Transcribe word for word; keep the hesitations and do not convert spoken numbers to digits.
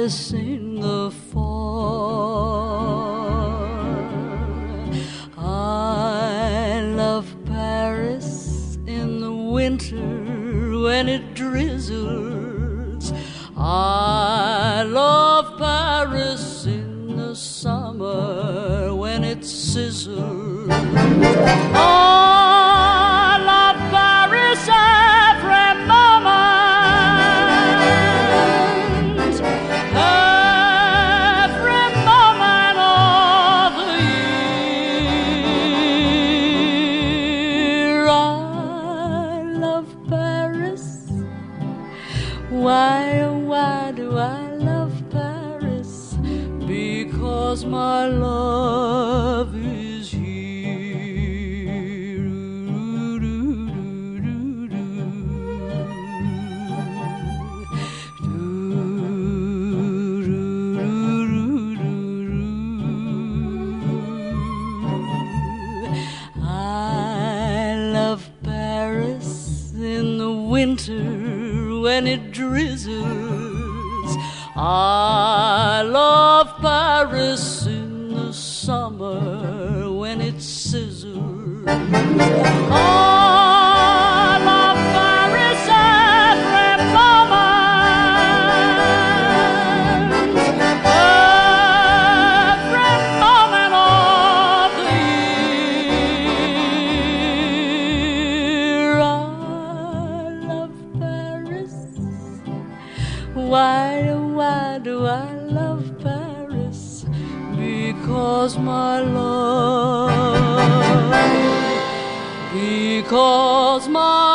Paris in the fall. I love Paris in the winter when it drizzles. I love Paris in the summer when it sizzles. Oh, I love Paris every moment, every moment of the year. I love Paris. Why, oh, why do I love Paris? Because my love is here. I love Paris in the winter when it drizzles. I love Paris in the summer when it sizzles. Oh, I love Paris every moment, every moment of the year. I love Paris. Why, oh, why do I love Paris? Because my love, because my